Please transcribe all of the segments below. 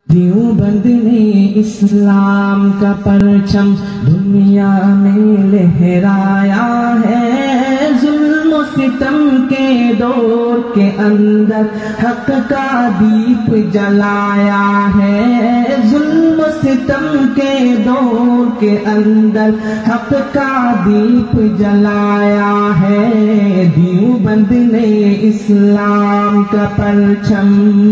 دیوبند نے اسلام کا پرچم دنیا میں لہرایا ہے، ظلم و ستم کے دور کے اندر حق کا دیپ جلایا ہے، ظلم و ستم کے دور کے اندر حق کا دیپ جلایا ہے، دیوبند نے اسلام کا پرچم۔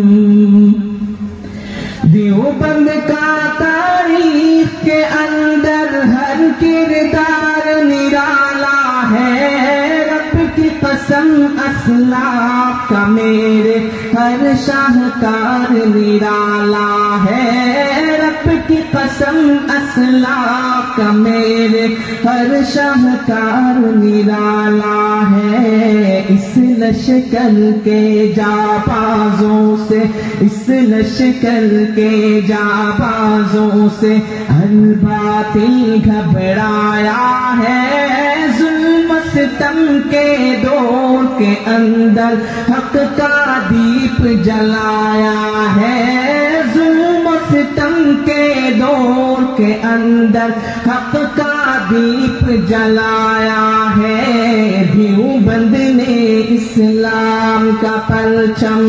دیوبند کا تاریخ کے اندر ہر کردار نرالا ہے، رب کی قسم اسلاف کا میرے ہر شاہکار نرالا ہے، رب کی قسم اسلاف کا میرے ہر شاہکار نرالا ہے، اس لشکر کے جابازوں سے، اس لشکر کے جابازوں سے الباطل گھبرایا ہے، ظلم ستم کے دور کے اندر حق کا دیپ جلایا ہے، ظلم ستم کے دور کے اندر حق کا دیپ جلایا ہے، دیوبند نے اسلام کا پرچم۔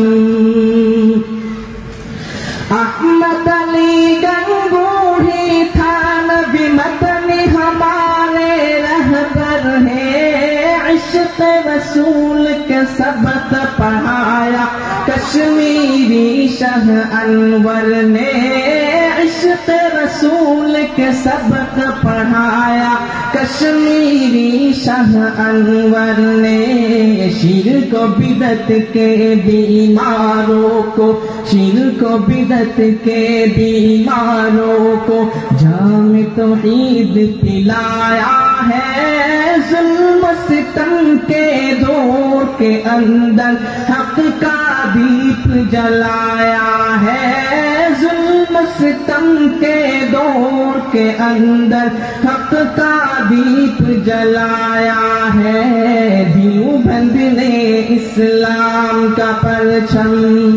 احمد علی گنگوہی تھا نبی مدنی ہمارے رہبر ہے، عشق رسول کے سبق پڑھایا کشمیری شاہ انور نے، عشق رسول کے سبق پڑھایا کشمیری شاہ انور نے، شرک و بدعت کے بیماروں کو، شرک و بدعت کے بیماروں کو جام توحید پلایا ہے، ظلم ستم کے دور کے اندر حق کا دیپ جلایا ہے، ظلم ستم کے دور کے اندر حق کا دیپ جلایا ہے، دیوبند نے اسلام کا پرچم۔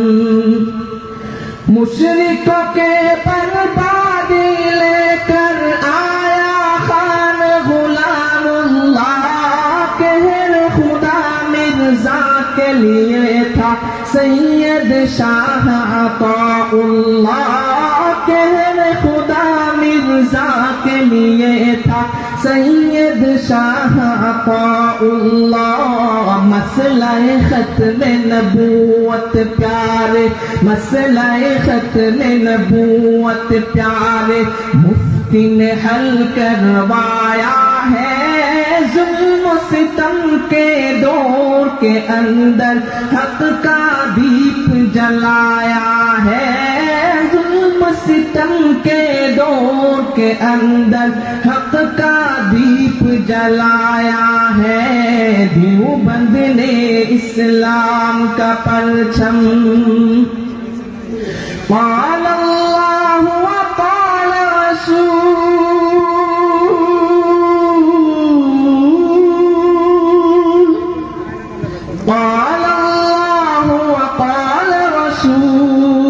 مشرکوں کے بربادی لے کر آیا خان غلام اللہ، کہر خدا مرزا کے لیے تھا سید شاہ عطاء اللہ، کہر خدا مرزا کے لیے تھا سید شاہ عطاء اللہ، مسئلہ ختم نبوت پیارے، مسئلہ ختم نبوت پیارے مفتی نے حل کروایا ہے، ظلم و ستم کے دور کے اندر حق کا دیپ جلایا ہے، ظلم و ستم کے دور کے اندر حق کا دیپ جلایا ہے، دیوبند نے اسلام کا پرچم۔ قال اللہ و قال رسول، قال اللہ و قال رسول،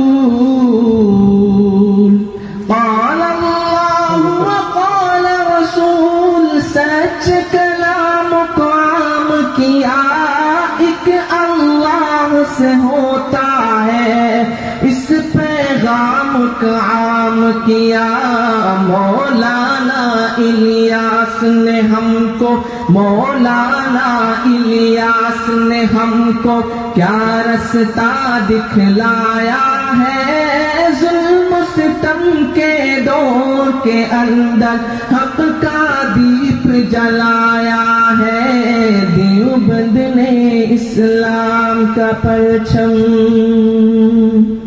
قال اللہ و قال رسول، سچ کلام کو عام کیا، ایک اللہ سے ہوتا ہے، اس پیغام کو عام کیا، مولانا الیاس نے ہم کو، مولانا الیاس نے ہم کو کیا رستہ دکھلایا ہے، ظلم و ستم کے دور کے اندر حق کا دیپ جلایا ہے، دیوبند نے اسلام کا پرچم۔